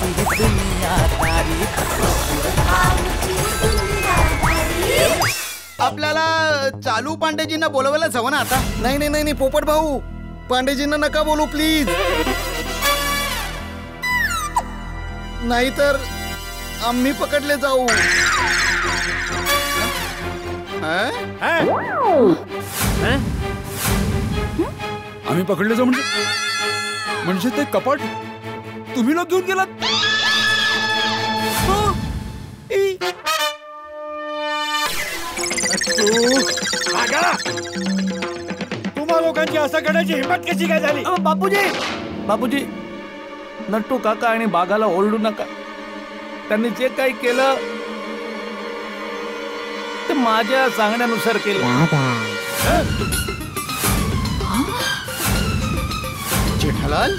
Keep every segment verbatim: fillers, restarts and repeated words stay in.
ही दुनियादारी। आपल्याला चालू पांडेजींना बोलवायला जावं ना आता। नाही नाही नाही पोपट भाऊ, पांडेजींना नका बोलू प्लीज, नाहीतर आम्ही पकडले जाऊ। आम्ही पकडले जाऊ म्हणजे म्हणजे ते कपाट तुम्ही लोक घेऊन गेलात? तुम्हा लोकांची असं करण्याची हिंमत कशी काय झाली? बापूजी बापूजी नट्टू काका आणि बागाला ओरडू नका, त्यांनी जे काही केलं ते माझ्या सांगण्यानुसार केलं। जेठालाल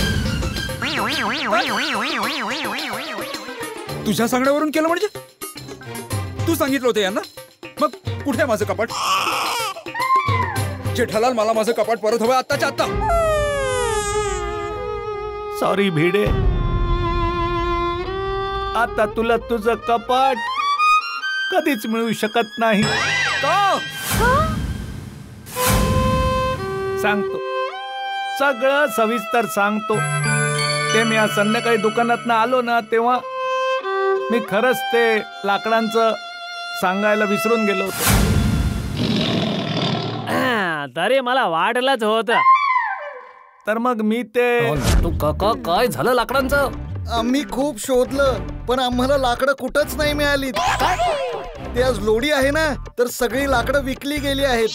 तुझ्या सांगण्यावरून केलं म्हणजे? तू सांगितलं होतं यांना, मग कुठे माझं कपाट? जेठालाल मला माझं कपाट परत हवं आत्ताच्या आत्ता। सॉरी भिडे, आता तुला तुझं कपाट कधीच मिळू शकत नाही। का? सांगतो, सगळं सविस्तर सांगतो। ते मी आज संध्याकाळी दुकानात आलो ना, तेव्हा मी खरंच ते लाकडांचं सांगायला विसरून गेलो होतो। तरी मला वाटलंच होतं। तर मग मी ते तू काका काय झालं लाकडांचं? आम्ही खूप शोधलं पण आम्हाला लाकडं कुठंच नाही मिळाली। ते आज लोडी आहे ना, तर सगळी लाकडं विकली गेली आहेत।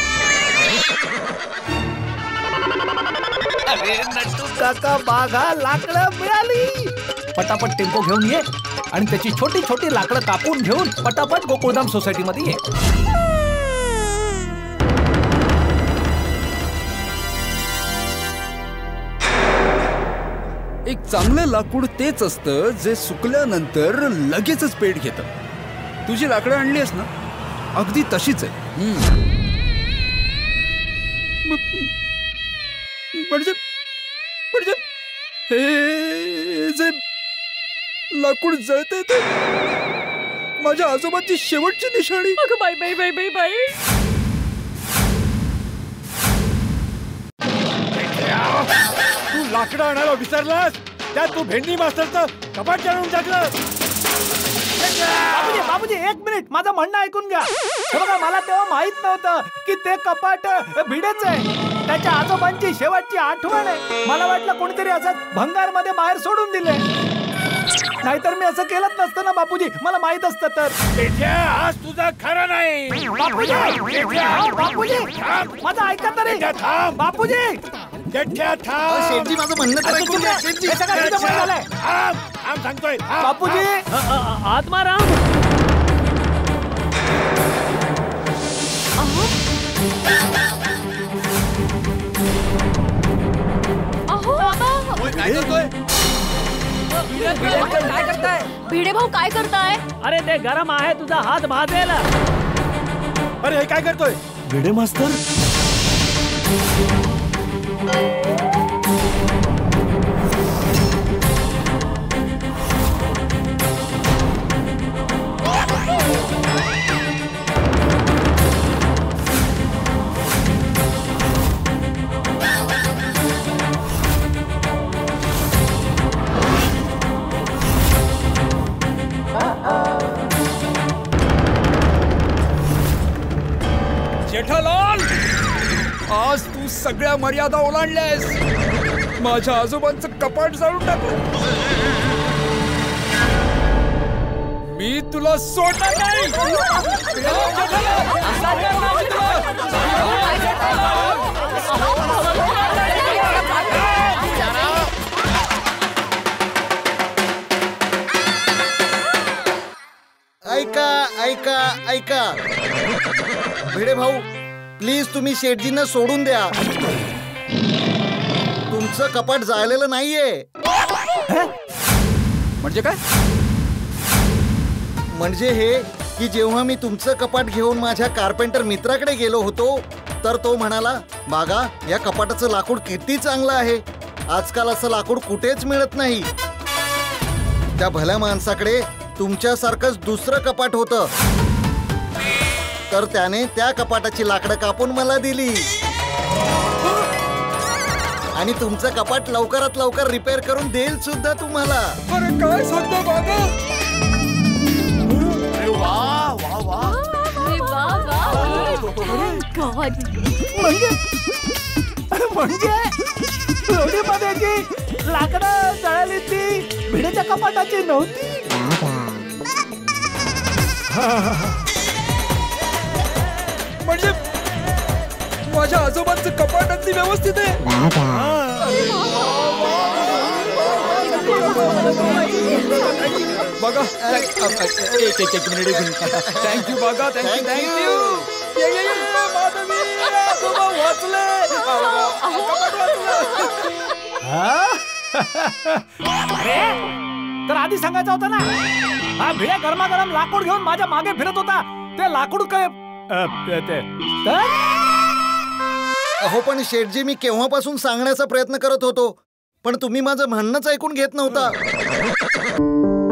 अरे नट्टू काका बागा, लाकडं मिळाली। पटापट टेम्पो घेऊन ये आणि त्याची छोटी छोटी लाकडं कापून घेऊन पटापट गोकुळधाम सोसायटी मध्ये ये। एक चांगलं लाकूड तेच असतं जे सुकल्यानंतर लगेचच पेट घेतं। तुझी लाकडं आणली आहेस ना, अगदी तशीच आहे। म्हणजे म्हणजे हे जे लाकूड जळते ते माझ्या आजोबांची शेवटची निशाणी। अगं बाई बाई बाई बाई बाई, तू लाकडं आणायला विसरलास, त्यात तू भेंडी मास्तरचं कपाट जाळून टाकलं। बाबूजी बाबूजी एक मिनिट, माझं म्हणणं ऐकून घ्या। बघा, मला तेव्हा माहित नव्हतं की ते कपाट भिडेच आहे, त्याच्या आजोबांची शेवटची आठवण आहे। मला वाटलं कोणीतरी असं भंगार मध्ये बाहेर सोडून दिले, नाहीतर मी असं केलंच नसतं ना बापूजी, मला माहित असतं तर। आज तुझं खरं नाही बापूजी, बापूजी माझं ऐका तरी। बापूजी शेठजी माझं म्हणणं तर ऐकून घ्या। शेठजी सांगतोय बापूजी, आत्माराम काय करतोय? काय करताय? भिडे भाऊ काय करताय? अरे ते गरम आहे, तुझा हात भाजेल। अरे हे काय करतोय? भिडे मास्तर जेठालाल, आज तू सगळ्या मर्यादा ओलांडल्यास। माझ्या आजोबांचं कपाट जाळून टाकलं, मी तुला सोडणार नाही। ऐका ऐका ऐका भिडे भाऊ, प्लीज तुम्ही शेठजींना सोडून द्या। तुमचं कपाट जाळलेलं नाहीये। म्हणजे काय? म्हणजे हे की जेव्हा मी तुमचं कपाट घेऊन माझ्या कार्पेंटर मित्राकडे गेलो होतो, तर तो म्हणाला, बागा या कपाटाचं लाकूड किती चांगलं आहे, आजकाल असं लाकूड कुठेच मिळत नाही। त्या भल्या माणसाकडे तुमच्यासारखंच दुसरं कपाट होतं, तर त्याने त्या कपाटाची लाकडं कापून मला दिली आणि तुमचं कपाट लवकरात लवकर रिपेअर करून देईल सुद्धा तुम्हाला. अरे काय सांगतो बाबा? अरे वा वा वा. अरे वा वा गॉड. म्हणजे म्हणजे लोणीमध्ये जी लाकडं जळाली ती भिडेच्या कपाटाची नव्हती. म्हणजे माझ्या आजोबांचं कपाट अगदी व्यवस्थित आहे. बघा एक एक एक मिनिट थँक्यू बघा थँक्यू थँक्यू. अरे तर आधी सांगायचं होतं ना. हा भिड्या गरमागरम लाकूड घेऊन माझ्या मागे फिरत होता. ते लाकूड काय अ, ते- ते- तर? अहो पण शेठजी, मी केव्हापासून सांगण्याचा प्रयत्न करत होतो, पण तुम्ही माझं म्हणणंच ऐकून घेत नव्हता.